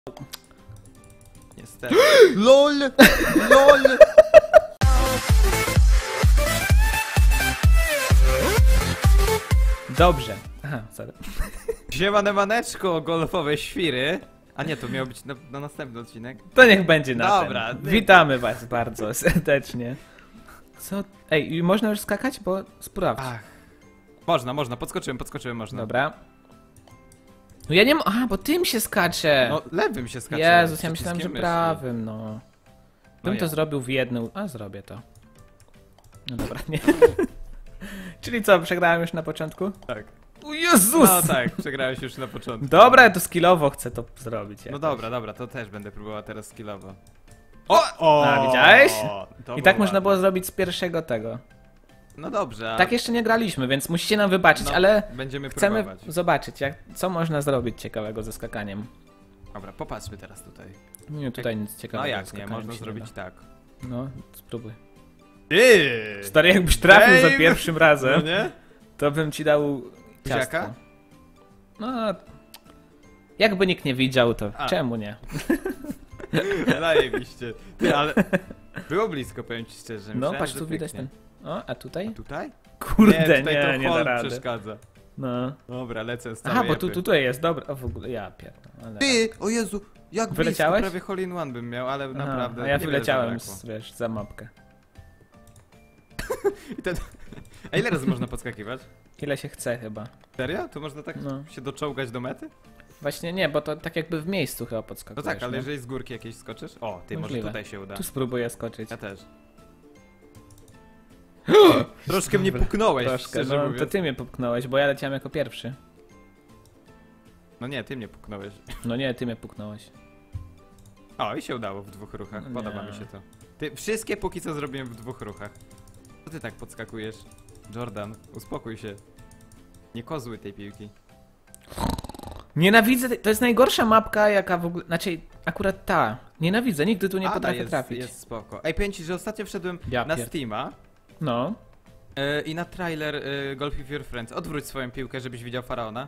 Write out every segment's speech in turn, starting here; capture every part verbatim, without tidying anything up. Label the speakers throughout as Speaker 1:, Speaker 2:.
Speaker 1: Niestety. LOL! LOL!
Speaker 2: Dobrze. Aha, sorry.
Speaker 1: Siemane maneczko, golfowe świry. A nie, to miało być na, na następny odcinek.
Speaker 2: To niech będzie na
Speaker 1: Dobra,
Speaker 2: ten.
Speaker 1: ty-
Speaker 2: Witamy was bardzo serdecznie. Co? Ej, i można już skakać? Bo sprawdź.
Speaker 1: Ach. Można, można, podskoczyłem, podskoczyłem, można.
Speaker 2: Dobra. No ja nie mam. Aha, bo tym się skacze.
Speaker 1: No, lewym się skacze.
Speaker 2: Jezus, ja myślałem, że
Speaker 1: przyciskiem myszy.
Speaker 2: prawym, no. Bym
Speaker 1: No
Speaker 2: to
Speaker 1: ja.
Speaker 2: zrobił w jednym. A, zrobię to. No dobra, nie. Czyli co, przegrałem już na początku?
Speaker 1: Tak.
Speaker 2: O Jezus!
Speaker 1: No tak, przegrałeś już na początku.
Speaker 2: Dobra, to skillowo chcę to zrobić.
Speaker 1: No
Speaker 2: jakoś.
Speaker 1: dobra, dobra, to też będę próbował teraz skillowo. O! o
Speaker 2: A, widziałeś?
Speaker 1: To
Speaker 2: I tak
Speaker 1: było
Speaker 2: można
Speaker 1: ładne.
Speaker 2: było zrobić z pierwszego tego.
Speaker 1: No dobrze, a...
Speaker 2: Tak jeszcze nie graliśmy, więc musicie nam wybaczyć,
Speaker 1: no,
Speaker 2: ale
Speaker 1: będziemy
Speaker 2: chcemy
Speaker 1: próbować.
Speaker 2: zobaczyć, jak, co można zrobić ciekawego ze skakaniem.
Speaker 1: Dobra, popatrzmy teraz tutaj.
Speaker 2: Nie, tutaj nic ciekawego.
Speaker 1: No
Speaker 2: ze
Speaker 1: jak nie,
Speaker 2: skakaniem
Speaker 1: można
Speaker 2: się
Speaker 1: zrobić
Speaker 2: da.
Speaker 1: tak.
Speaker 2: No, spróbuj.
Speaker 1: Yy!
Speaker 2: Stary, jakbyś trafił za
Speaker 1: Dave!
Speaker 2: pierwszym
Speaker 1: No
Speaker 2: razem,
Speaker 1: nie?
Speaker 2: to bym ci dał ciastko.
Speaker 1: Buziaka?
Speaker 2: No, jakby nikt nie widział, to
Speaker 1: A.
Speaker 2: czemu nie?
Speaker 1: Zajebiście. Ty, ale... Było blisko, powiem ci szczerze.
Speaker 2: No,
Speaker 1: Myślałem,
Speaker 2: patrz,
Speaker 1: że
Speaker 2: tu widać
Speaker 1: pyknie.
Speaker 2: ten. O, a tutaj?
Speaker 1: Tutaj?
Speaker 2: Kurde,
Speaker 1: tutaj
Speaker 2: nie,
Speaker 1: to
Speaker 2: nie da
Speaker 1: hold
Speaker 2: rady.
Speaker 1: przeszkadza.
Speaker 2: No.
Speaker 1: Dobra, lecę z całej
Speaker 2: Aha, bo tu
Speaker 1: jepy.
Speaker 2: tutaj jest, dobra. O, w ogóle, ja pierdolę. Ale...
Speaker 1: Ty, o Jezu, jak
Speaker 2: Wyleciałeś?
Speaker 1: blisko, prawie hole in one bym miał, ale
Speaker 2: Aha,
Speaker 1: naprawdę
Speaker 2: a ja
Speaker 1: niewiele
Speaker 2: wyleciałem
Speaker 1: zabrakło.
Speaker 2: z, wiesz, za mapkę.
Speaker 1: I ten... A ile razy można podskakiwać?
Speaker 2: Ile się chce chyba.
Speaker 1: Serio? To można tak
Speaker 2: No.
Speaker 1: się doczołgać do mety?
Speaker 2: Właśnie nie, bo to tak jakby w miejscu chyba
Speaker 1: No
Speaker 2: podskakujesz.
Speaker 1: tak, ale
Speaker 2: nie?
Speaker 1: jeżeli z górki jakieś skoczysz? O, ty,
Speaker 2: Możliwe.
Speaker 1: może tutaj się uda.
Speaker 2: Tu spróbuję skoczyć.
Speaker 1: Ja też. Troszkę mnie
Speaker 2: Dobra,
Speaker 1: puknąłeś,
Speaker 2: Troszkę,
Speaker 1: szczerze
Speaker 2: no
Speaker 1: mówiąc.
Speaker 2: to ty mnie popchnąłeś, bo ja leciałem jako pierwszy.
Speaker 1: No nie, ty mnie puknąłeś.
Speaker 2: No nie, ty mnie puknąłeś.
Speaker 1: O, i się udało w dwóch ruchach,
Speaker 2: No
Speaker 1: podoba
Speaker 2: nie.
Speaker 1: mi się to. Ty, wszystkie póki co zrobiłem w dwóch ruchach. Co ty tak podskakujesz? Jordan, uspokój się. Nie kozły tej piłki.
Speaker 2: Nienawidzę, tej- to jest najgorsza mapka jaka w ogóle, znaczy akurat ta. Nienawidzę, nigdy tu nie
Speaker 1: Ada
Speaker 2: potrafię
Speaker 1: jest,
Speaker 2: trafić.
Speaker 1: jest spoko. Ej, powiem ci, że ostatnio wszedłem
Speaker 2: Ja
Speaker 1: na
Speaker 2: pier-
Speaker 1: Steama
Speaker 2: No.
Speaker 1: yy, i na trailer yy, Golf with Your Friends. Odwróć swoją piłkę, żebyś widział faraona.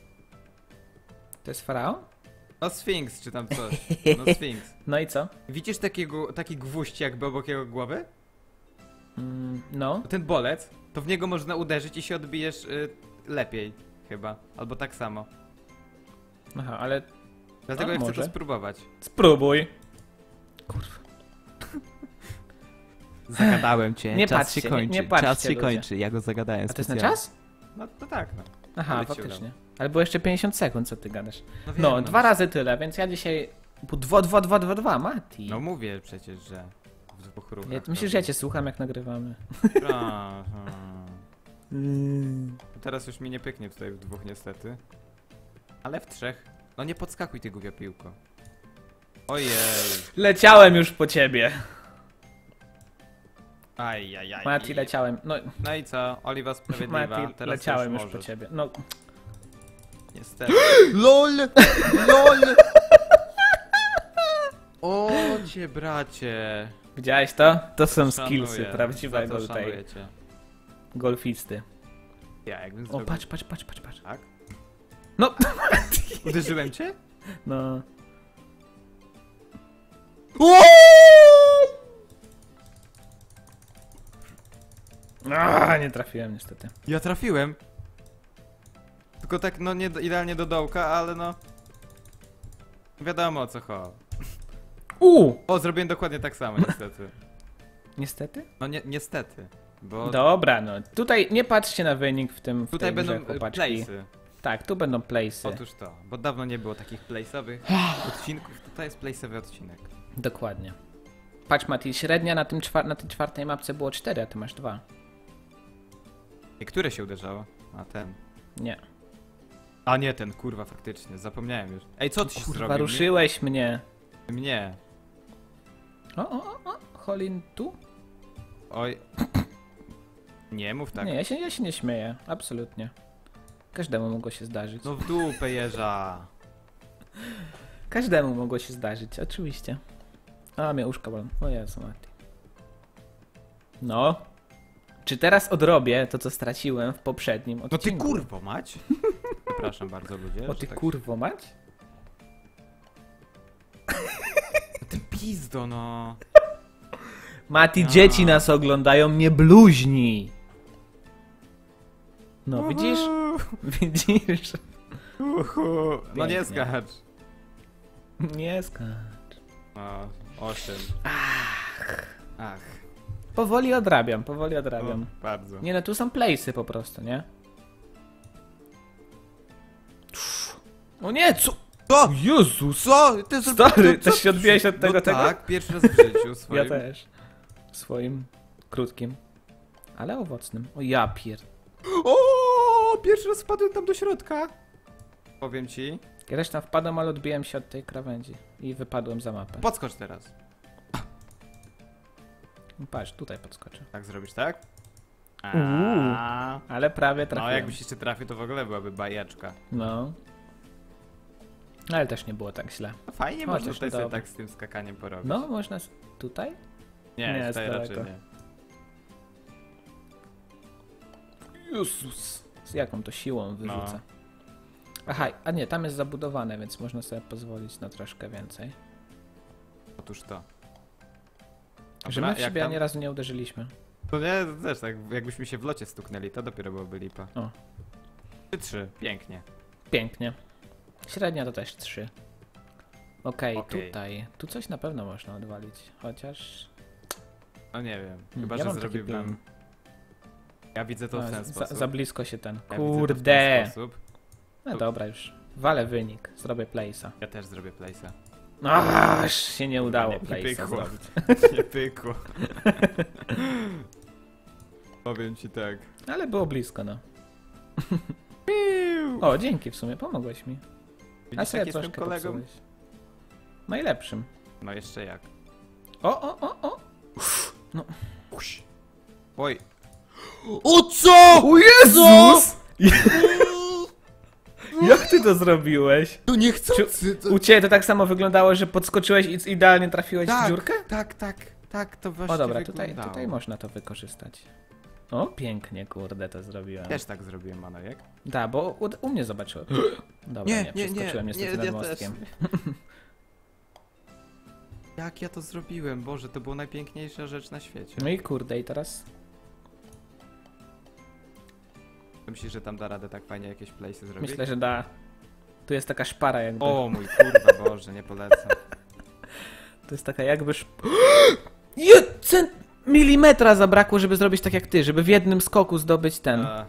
Speaker 2: To jest faraon?
Speaker 1: No Sphinx, czy tam coś. No Sphinx.
Speaker 2: No i co?
Speaker 1: Widzisz takiego, taki gwóźdź jakby obok jego głowy?
Speaker 2: Mm, no.
Speaker 1: Ten bolec, to w niego można uderzyć i się odbijesz yy, lepiej chyba. Albo tak samo.
Speaker 2: Aha, ale
Speaker 1: Dlatego
Speaker 2: A,
Speaker 1: ja chcę
Speaker 2: może.
Speaker 1: to spróbować.
Speaker 2: spróbuj. Kurwa.
Speaker 1: Zagadałem cię,
Speaker 2: Nie czas patrzcie, się kończy, nie- nie patrzcie, czas się ludzie. kończy,
Speaker 1: ja go zagadałem
Speaker 2: A to jest na czas?
Speaker 1: No to tak, no.
Speaker 2: Aha,
Speaker 1: Ale ci
Speaker 2: faktycznie. Ale było jeszcze pięćdziesiąt sekund, co ty gadasz.
Speaker 1: No, wiem,
Speaker 2: No, dwa razy tyle, więc ja dzisiaj... Dwa, dwa, dwa, dwa, dwa, Mati.
Speaker 1: No mówię przecież, że w dwóch ruchach.
Speaker 2: Ja, myślisz, że ja cię słucham, jak nagrywamy?
Speaker 1: Aha. Teraz już mi nie pyknie tutaj w dwóch niestety. Ale w trzech. No nie podskakuj ty głupia piłko. Ojej.
Speaker 2: Leciałem już po ciebie.
Speaker 1: Aj, aj, aj.
Speaker 2: Mati, leciałem. No,
Speaker 1: No i co? Oliwa sprawiedliwa.
Speaker 2: Mati,
Speaker 1: Teraz
Speaker 2: leciałem
Speaker 1: już
Speaker 2: już po
Speaker 1: możesz.
Speaker 2: ciebie. No,
Speaker 1: Niestety. LOL! LOL! O cię bracie.
Speaker 2: widziałeś to? To są
Speaker 1: Szanuję.
Speaker 2: skillsy prawdziwego
Speaker 1: Za to
Speaker 2: tutaj
Speaker 1: szanuję cię.
Speaker 2: golfisty.
Speaker 1: Ja jakbym
Speaker 2: O,
Speaker 1: zrobił...
Speaker 2: patrz, patrz, patrz, patrz, patrz.
Speaker 1: Tak?
Speaker 2: No,
Speaker 1: Uderzyłem cię?
Speaker 2: no. A, nie trafiłem niestety.
Speaker 1: Ja trafiłem. Tylko tak, no nie do- idealnie do dołka, ale no... Wiadomo o co chodzi.
Speaker 2: U!
Speaker 1: O, zrobiłem dokładnie tak samo, niestety.
Speaker 2: Niestety?
Speaker 1: No nie, niestety, bo
Speaker 2: Dobra, no. Tutaj nie patrzcie na wynik w tym w
Speaker 1: tutaj
Speaker 2: tej
Speaker 1: będą
Speaker 2: grze,
Speaker 1: e,
Speaker 2: chłopaczki.
Speaker 1: place'y.
Speaker 2: Tak, tu będą place'y.
Speaker 1: Otóż to, bo dawno nie było takich place'owych odcinków, tutaj jest place'owy odcinek.
Speaker 2: Dokładnie. Patrz, Mati, średnia na, tym czwar na tej czwartej mapce było cztery, a ty masz dwa.
Speaker 1: I które się uderzało? A ten.
Speaker 2: Nie.
Speaker 1: A nie ten, kurwa, faktycznie, zapomniałem już. Ej, co ty się
Speaker 2: Kurwa,
Speaker 1: zrobił?
Speaker 2: ruszyłeś mnie.
Speaker 1: Mnie? Mnie.
Speaker 2: O, o, o, o. Holin tu?
Speaker 1: Oj. Nie mów tak.
Speaker 2: Nie, ja się, ja się nie śmieję. Absolutnie. Każdemu mogło się zdarzyć.
Speaker 1: No w dupę jeża.
Speaker 2: Każdemu mogło się zdarzyć, oczywiście. A, mnie uszka bolą. O Jezu, Mati. No. Czy teraz odrobię to, co straciłem w poprzednim
Speaker 1: No ty
Speaker 2: odcinku?
Speaker 1: kurwo mać. Przepraszam bardzo ludzie.
Speaker 2: O
Speaker 1: że
Speaker 2: ty
Speaker 1: tak-
Speaker 2: kurwo mać?
Speaker 1: Ty pizdo, no.
Speaker 2: Mati,
Speaker 1: A.
Speaker 2: dzieci nas oglądają, nie bluźnij. No, widzisz? Widzisz?
Speaker 1: Uhu. No nie
Speaker 2: Pięknie.
Speaker 1: skacz.
Speaker 2: Nie skacz.
Speaker 1: No, osiem. Ach. Ach.
Speaker 2: Powoli odrabiam, powoli
Speaker 1: No,
Speaker 2: odrabiam.
Speaker 1: bardzo.
Speaker 2: Nie no, tu są place'y po prostu, nie? O nie, co?
Speaker 1: Co?
Speaker 2: Jezus!
Speaker 1: Co? Ty
Speaker 2: Stary, też się odbiłeś od tego,
Speaker 1: no
Speaker 2: tego?
Speaker 1: tak, pierwszy raz w życiu swoim.
Speaker 2: Ja też. Swoim krótkim, ale owocnym. O ja pier...
Speaker 1: O, pierwszy raz wpadłem tam do środka. Powiem ci.
Speaker 2: Ja też tam wpadłem, ale odbiłem się od tej krawędzi. I wypadłem za mapę.
Speaker 1: Podskocz teraz.
Speaker 2: Patrz, tutaj podskoczę.
Speaker 1: Tak zrobisz, tak?
Speaker 2: Uuu.
Speaker 1: A.
Speaker 2: Ale prawie
Speaker 1: No,
Speaker 2: trafiłem.
Speaker 1: jakbyś jeszcze trafił, to w ogóle byłaby bajeczka.
Speaker 2: No. Ale też nie było tak źle.
Speaker 1: No fajnie
Speaker 2: Chociaż
Speaker 1: można tutaj sobie
Speaker 2: dobra.
Speaker 1: tak z tym skakaniem porobić.
Speaker 2: No, można... s- Tutaj?
Speaker 1: Nie,
Speaker 2: nie,
Speaker 1: tutaj
Speaker 2: z
Speaker 1: raczej
Speaker 2: daleko.
Speaker 1: nie.
Speaker 2: Jezus. Z jaką to siłą wyrzuca.
Speaker 1: No.
Speaker 2: Aha, a nie, tam jest zabudowane, więc można sobie pozwolić na troszkę więcej.
Speaker 1: Otóż to.
Speaker 2: Że
Speaker 1: Dobra,
Speaker 2: my w
Speaker 1: jak
Speaker 2: siebie
Speaker 1: tam?
Speaker 2: ani razu nie uderzyliśmy.
Speaker 1: To nie, to też tak, jakbyśmy się w locie stuknęli, to dopiero byłoby lipa.
Speaker 2: O.
Speaker 1: trzy trzy, pięknie.
Speaker 2: Pięknie. Średnia to też trzy. Okej,
Speaker 1: Okej.
Speaker 2: tutaj. Tu coś na pewno można odwalić. Chociaż...
Speaker 1: No nie wiem,
Speaker 2: Hmm,
Speaker 1: chyba
Speaker 2: ja
Speaker 1: że
Speaker 2: mam taki
Speaker 1: zrobiłbym...
Speaker 2: plan.
Speaker 1: Ja widzę to w
Speaker 2: A,
Speaker 1: ten
Speaker 2: za,
Speaker 1: sposób.
Speaker 2: za blisko się ten.
Speaker 1: Ja widzę to w ten
Speaker 2: Kurde!
Speaker 1: sposób.
Speaker 2: No dobra już. Walę wynik. Zrobię place'a.
Speaker 1: Ja też zrobię place'a.
Speaker 2: Aż się nie udało
Speaker 1: Nie
Speaker 2: place'a
Speaker 1: pykło.
Speaker 2: zrobić.
Speaker 1: Nie pykło. Powiem ci tak.
Speaker 2: Ale było blisko, no. O, dzięki w sumie, pomogłeś mi. A
Speaker 1: Widzisz,
Speaker 2: sobie
Speaker 1: jak jestem
Speaker 2: troszkę
Speaker 1: kolegą?
Speaker 2: popsułeś. Najlepszym.
Speaker 1: No jeszcze jak.
Speaker 2: O, o, o, o!
Speaker 1: Oj.
Speaker 2: O co?! O Jezus! Jak ty to zrobiłeś?
Speaker 1: To nie chcący. To...
Speaker 2: U ciebie to tak samo wyglądało, że podskoczyłeś i idealnie trafiłeś
Speaker 1: tak,
Speaker 2: w dziurkę?
Speaker 1: Tak, tak, tak, to właśnie
Speaker 2: O dobra, tutaj,
Speaker 1: wyglądało.
Speaker 2: tutaj można to wykorzystać. O, pięknie, kurde, to zrobiłem.
Speaker 1: Też tak zrobiłem, Manojek.
Speaker 2: Da, bo u, u mnie zobaczyłem. Dobra, nie,
Speaker 1: Nie, nie, nie,
Speaker 2: przeskoczyłem niestety
Speaker 1: nie,
Speaker 2: nad
Speaker 1: ja
Speaker 2: mostkiem.
Speaker 1: Jak ja to zrobiłem? Boże, to była najpiękniejsza rzecz na świecie.
Speaker 2: No i kurde, i teraz...
Speaker 1: Myślisz, że tam da radę tak fajnie jakieś place'y zrobić?
Speaker 2: Myślę, że da. Tu jest taka szpara jakby.
Speaker 1: O mój kurwa, Boże, nie polecam.
Speaker 2: To jest taka jakby szp... Jeden milimetra zabrakło, żeby zrobić tak jak ty, żeby w jednym skoku zdobyć ten.
Speaker 1: A,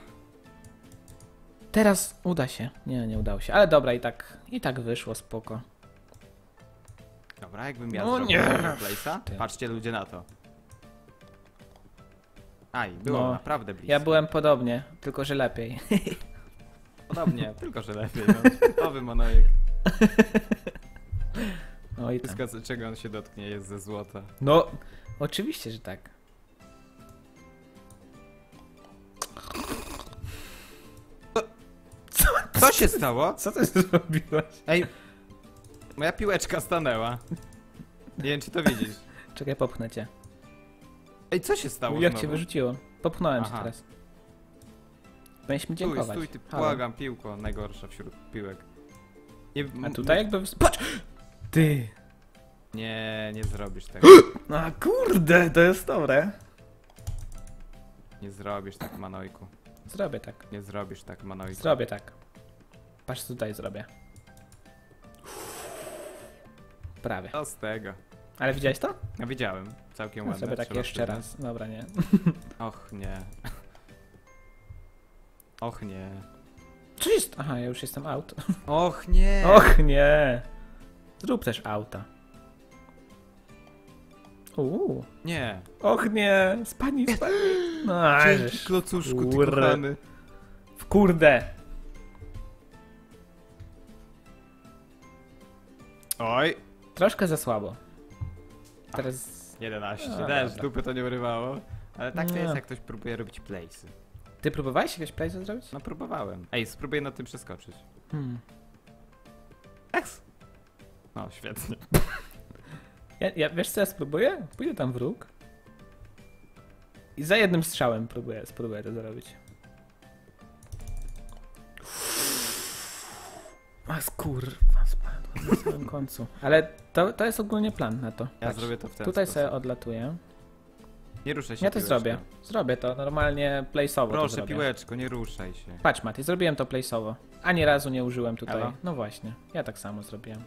Speaker 2: Teraz uda się. Nie, nie udało się, ale dobra, i tak, i tak wyszło, spoko.
Speaker 1: dobra, jakbym ja
Speaker 2: No
Speaker 1: zrobił
Speaker 2: nie.
Speaker 1: takiego place'a?
Speaker 2: Ty.
Speaker 1: Patrzcie ludzie na to. Aj, było
Speaker 2: No,
Speaker 1: naprawdę blisko.
Speaker 2: Ja byłem podobnie, tylko że lepiej.
Speaker 1: Podobnie, tylko że lepiej. No. Nowy Manojek.
Speaker 2: No i tam.
Speaker 1: Wszystko, czego on się dotknie, jest ze złota.
Speaker 2: No, oczywiście, że tak.
Speaker 1: Co się stało?
Speaker 2: Co ty zrobiłeś?
Speaker 1: Ej, moja piłeczka stanęła. Nie wiem, czy to widzisz.
Speaker 2: Czekaj, popchnę cię.
Speaker 1: Ej, co się stało
Speaker 2: Jak
Speaker 1: znowu?
Speaker 2: cię wyrzuciło? Popchnąłem cię
Speaker 1: Aha.
Speaker 2: teraz. Powinieneś mi
Speaker 1: Stój,
Speaker 2: dziękować.
Speaker 1: stój, ty
Speaker 2: Halo.
Speaker 1: błagam, piłko, najgorsza wśród piłek. Nie,
Speaker 2: A tutaj jakby... ws- Patrz! Ty!
Speaker 1: Nie, nie zrobisz tego.
Speaker 2: A kurde, to jest dobre.
Speaker 1: Nie zrobisz tak, Manojku.
Speaker 2: Zrobię tak.
Speaker 1: Nie zrobisz tak, Manojku.
Speaker 2: Zrobię tak. Patrz, tutaj zrobię. Prawie.
Speaker 1: Co z tego?
Speaker 2: Ale widziałeś to?
Speaker 1: No widziałem, całkiem
Speaker 2: No,
Speaker 1: ładne.
Speaker 2: zrobię tak
Speaker 1: trzeba
Speaker 2: jeszcze
Speaker 1: przyznać.
Speaker 2: raz. Dobra, nie.
Speaker 1: Och nie. Och nie.
Speaker 2: Co jest? Aha, ja już jestem out.
Speaker 1: Och nie.
Speaker 2: Och nie. Zrób też auta. Uuu.
Speaker 1: Nie.
Speaker 2: Och nie. Spadnij, spadnij. No,
Speaker 1: Dzięki
Speaker 2: żeż.
Speaker 1: klocuszku, ty
Speaker 2: Kurde.
Speaker 1: kochany.
Speaker 2: W kurde.
Speaker 1: Oj.
Speaker 2: Troszkę za słabo. Teraz...
Speaker 1: jedenaście.
Speaker 2: A,
Speaker 1: Też,
Speaker 2: dobra.
Speaker 1: dupy to nie urywało. Ale tak to
Speaker 2: Nie.
Speaker 1: jest, jak ktoś próbuje robić place'y.
Speaker 2: Ty próbowałeś jakieś place'y zrobić?
Speaker 1: No próbowałem. Ej, spróbuję na tym przeskoczyć.
Speaker 2: Hmm.
Speaker 1: Eks. No, świetnie.
Speaker 2: Ja, ja, wiesz co ja spróbuję? Pójdę tam w róg. I za jednym strzałem próbuję, spróbuję to zrobić. A skurwa, spadłem. Na samym końcu. Ale to, to jest ogólnie plan na to.
Speaker 1: Ja
Speaker 2: Patrz,
Speaker 1: zrobię to w ten
Speaker 2: tutaj
Speaker 1: sposób.
Speaker 2: sobie odlatuję.
Speaker 1: Nie ruszaj się,
Speaker 2: Ja to
Speaker 1: piłeczko.
Speaker 2: zrobię. Zrobię to normalnie place'owo. to
Speaker 1: Proszę,
Speaker 2: zrobię.
Speaker 1: piłeczko, nie ruszaj się.
Speaker 2: Patrz, Mati, zrobiłem to place'owo. Ani razu nie użyłem tutaj.
Speaker 1: Elo?
Speaker 2: No właśnie, ja tak samo zrobiłem.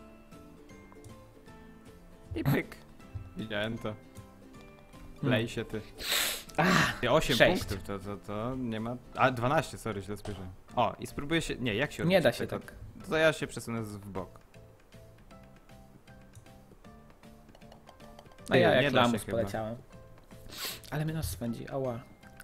Speaker 1: I pyk. Widziałem to. Lej się ty.
Speaker 2: Ach,
Speaker 1: Ty, osiem
Speaker 2: sześć.
Speaker 1: punktów, to, to, to nie ma... A, dwanaście, sorry, źle spojrzałem. O, i spróbuję się... Nie, jak się
Speaker 2: Nie
Speaker 1: odbić
Speaker 2: da
Speaker 1: od
Speaker 2: się
Speaker 1: tego?
Speaker 2: tak.
Speaker 1: To ja się przesunę z- w bok.
Speaker 2: A ja
Speaker 1: Ty, nie
Speaker 2: jak
Speaker 1: da się
Speaker 2: lamus
Speaker 1: chyba.
Speaker 2: poleciałem. Ale mnie nos swędzi, ała.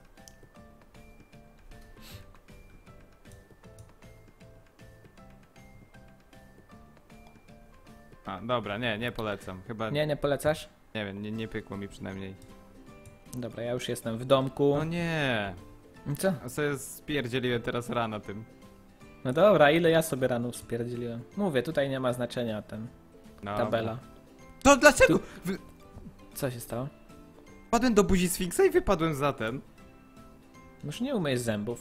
Speaker 1: A, dobra, nie, nie polecam. Chyba, nie,
Speaker 2: Nie, nie polecasz?
Speaker 1: nie wiem, nie, nie pykło mi przynajmniej.
Speaker 2: Dobra, ja już jestem w domku.
Speaker 1: No nie!
Speaker 2: I co?
Speaker 1: A sobie spierdzieliłem teraz rano tym.
Speaker 2: No dobra, ile ja sobie rano spierdzieliłem? Mówię, tutaj nie ma znaczenia ten
Speaker 1: No,
Speaker 2: tabela.
Speaker 1: To dlaczego? Wy...
Speaker 2: Co się stało?
Speaker 1: Wpadłem do buzi Sfinksa i wypadłem za ten.
Speaker 2: Już nie umyjesz zębów.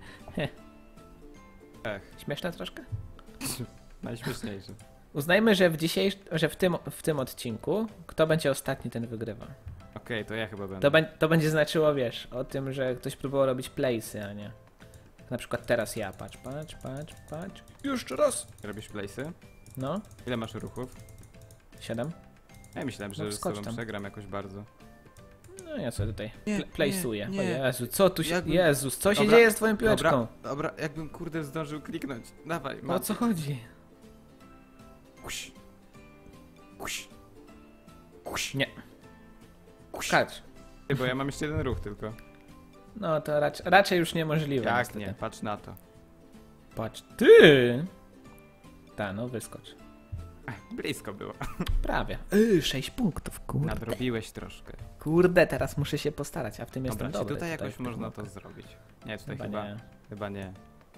Speaker 1: Ech,
Speaker 2: Śmieszne troszkę?
Speaker 1: najśmieszniejsze.
Speaker 2: Uznajmy, że w dzisiejszym, że w tym, w tym odcinku, kto będzie ostatni, ten wygrywa.
Speaker 1: Okej, to ja chyba będę.
Speaker 2: To, be, to będzie znaczyło, wiesz, o tym, że ktoś próbował robić playsy, a nie. Na przykład teraz ja, patrz, patrz, patrz, patrz. Jeszcze raz.
Speaker 1: Robisz place'y?
Speaker 2: No,
Speaker 1: Ile masz ruchów?
Speaker 2: siedem.
Speaker 1: Ja myślałem, że
Speaker 2: No,
Speaker 1: z
Speaker 2: wskocz
Speaker 1: tobą
Speaker 2: tam.
Speaker 1: przegram jakoś bardzo.
Speaker 2: No ja sobie tutaj
Speaker 1: Nie,
Speaker 2: pl- playsuję.
Speaker 1: nie,
Speaker 2: O
Speaker 1: nie.
Speaker 2: Jezu, co tu się...
Speaker 1: Jakbym-
Speaker 2: Jezus, co się
Speaker 1: Dobra,
Speaker 2: dzieje z twoją piłeczką?
Speaker 1: Dobra, dobra, jakbym kurde zdążył kliknąć. Dawaj,
Speaker 2: O
Speaker 1: mam.
Speaker 2: co chodzi?
Speaker 1: Kuś. Kuś. Kuś.
Speaker 2: Nie.
Speaker 1: Kuś.
Speaker 2: Kacz.
Speaker 1: Ty, bo ja mam jeszcze jeden ruch tylko.
Speaker 2: No to raczej, raczej już niemożliwe.
Speaker 1: Jak
Speaker 2: niestety.
Speaker 1: nie, patrz na to.
Speaker 2: Patrz, ty! Ta, no wyskocz.
Speaker 1: Ech, blisko było.
Speaker 2: Prawie. Yy, sześć punktów, kurde.
Speaker 1: Nadrobiłeś troszkę.
Speaker 2: Kurde, teraz muszę się postarać, a w tym
Speaker 1: Dobra,
Speaker 2: jestem
Speaker 1: czy
Speaker 2: dobry.
Speaker 1: tutaj jakoś
Speaker 2: w
Speaker 1: można
Speaker 2: tym
Speaker 1: to zrobić? Nie, tutaj
Speaker 2: Chyba,
Speaker 1: chyba,
Speaker 2: nie.
Speaker 1: chyba nie.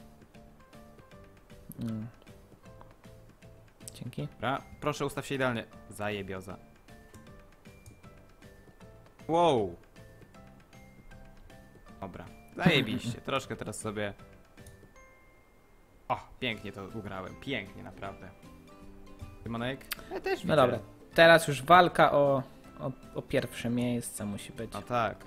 Speaker 2: Mm. Dzięki.
Speaker 1: Dobra, proszę ustaw się idealnie. Zajebioza. Wow. Dobra, zajebiście. Troszkę teraz sobie... O, pięknie to ugrałem. Pięknie, naprawdę. Tymonek? Ja też
Speaker 2: No
Speaker 1: widzę.
Speaker 2: dobra, teraz już walka o, o, o pierwsze miejsce musi być.
Speaker 1: No tak.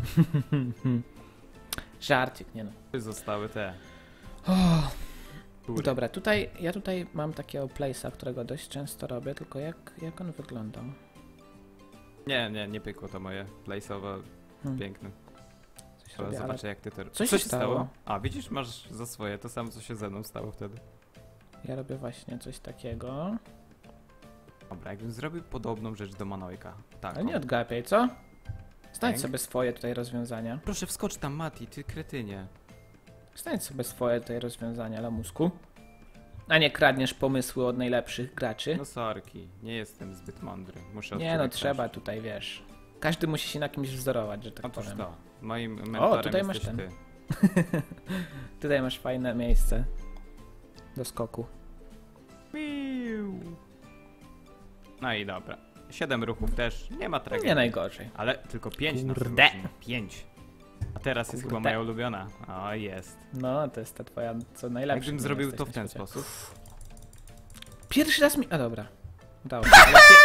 Speaker 2: Żarcik, nie no.
Speaker 1: Tu zostały te.
Speaker 2: Oh,
Speaker 1: Kurde.
Speaker 2: dobra, tutaj, ja tutaj mam takiego place'a, którego dość często robię, tylko jak, jak on wyglądał?
Speaker 1: Nie, nie, nie pykło to moje place'owo.
Speaker 2: Hmm.
Speaker 1: Piękne.
Speaker 2: Coś
Speaker 1: To
Speaker 2: robię, ale
Speaker 1: zobaczę jak ty to...
Speaker 2: Co się stało?
Speaker 1: A, widzisz, masz za swoje to samo, co się ze mną stało wtedy.
Speaker 2: ja robię właśnie coś takiego.
Speaker 1: Dobra, jakbym zrobił podobną rzecz do Manojka. Tak.
Speaker 2: Ale nie odgapiaj, co? Znajdź
Speaker 1: Pięk.
Speaker 2: sobie swoje tutaj rozwiązania.
Speaker 1: Proszę wskocz tam, Mati, ty kretynie.
Speaker 2: Znajdź sobie swoje tutaj rozwiązania, lamusku. A nie kradniesz pomysły od najlepszych graczy.
Speaker 1: No sorki, nie jestem zbyt mądry. Muszę
Speaker 2: Nie no,
Speaker 1: odczuwać
Speaker 2: trzeba
Speaker 1: też.
Speaker 2: tutaj, wiesz. Każdy musi się na kimś wzorować, że tak
Speaker 1: Otóż
Speaker 2: powiem.
Speaker 1: to. Moim mentorem
Speaker 2: tutaj masz
Speaker 1: jesteś
Speaker 2: ten.
Speaker 1: ty.
Speaker 2: Tutaj masz fajne miejsce do skoku.
Speaker 1: Piu. No i dobra. Siedem ruchów też, nie ma tragedii.
Speaker 2: Nie najgorzej.
Speaker 1: Ale tylko pięć nas
Speaker 2: Kurde.
Speaker 1: różni. Pięć. A teraz jest
Speaker 2: Kurde.
Speaker 1: chyba moja ulubiona. O, jest.
Speaker 2: No, to jest ta twoja co najlepsza.
Speaker 1: Jakbym zrobił to w ten sposób.
Speaker 2: Pierwszy raz mi... A dobra. Udało się.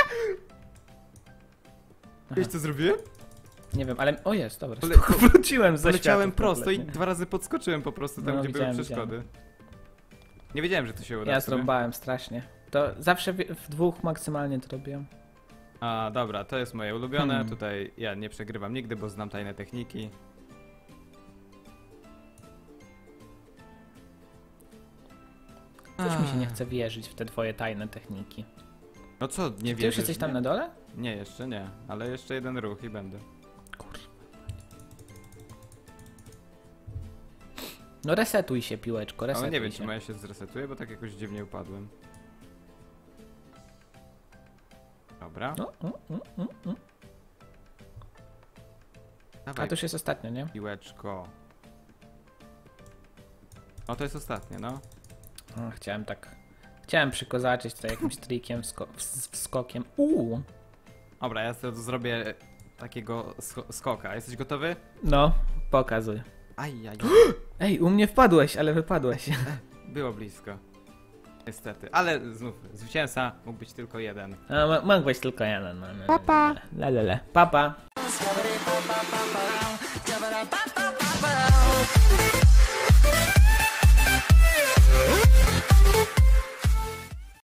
Speaker 2: Aha,
Speaker 1: Wiesz co zrobiłem?
Speaker 2: nie wiem, ale... O jest, dobra.
Speaker 1: Pole-
Speaker 2: Spoko, wróciłem ze
Speaker 1: Poleciałem
Speaker 2: światów
Speaker 1: prosto i
Speaker 2: kompletnie.
Speaker 1: dwa razy podskoczyłem po prostu tam,
Speaker 2: No,
Speaker 1: gdzie
Speaker 2: widziałem,
Speaker 1: były przeszkody. Nie wiedziałem, że to się uda.
Speaker 2: Ja
Speaker 1: w sumie.
Speaker 2: zrąbałem strasznie. To zawsze w, w dwóch maksymalnie to robiłem.
Speaker 1: A, dobra, to jest moje ulubione.
Speaker 2: Hmm.
Speaker 1: Tutaj ja nie przegrywam nigdy, bo znam tajne techniki.
Speaker 2: Coś mi się nie chce wierzyć w te twoje tajne techniki.
Speaker 1: No co, nie
Speaker 2: Ty już
Speaker 1: wierzysz?
Speaker 2: jesteś tam
Speaker 1: nie?
Speaker 2: na dole?
Speaker 1: Nie, jeszcze nie, ale jeszcze jeden ruch i będę.
Speaker 2: No resetuj się, piłeczko, resetuj
Speaker 1: Ale nie wiem,
Speaker 2: się.
Speaker 1: czy moja się zresetuje, bo tak jakoś dziwnie upadłem. Dobra.
Speaker 2: No, no, no, no, no.
Speaker 1: Dawaj,
Speaker 2: A to już jest ostatnio, nie?
Speaker 1: piłeczko. O, to jest ostatnie, no.
Speaker 2: O, chciałem tak... Chciałem przykozaczyć tutaj jakimś trikiem, wsko ws- wskokiem. Uuu!
Speaker 1: Dobra, ja sobie zrobię takiego sko skoka. Jesteś gotowy?
Speaker 2: No, pokazuj.
Speaker 1: Aj, aj,
Speaker 2: Ej, u mnie wpadłeś, ale wypadłeś.
Speaker 1: było blisko. Niestety, ale znów zwycięzca mógł być tylko jeden.
Speaker 2: A, ma- mógł być tylko jeden. No, no,
Speaker 1: Papa.
Speaker 2: Lelele. Papa.
Speaker 3: Papa.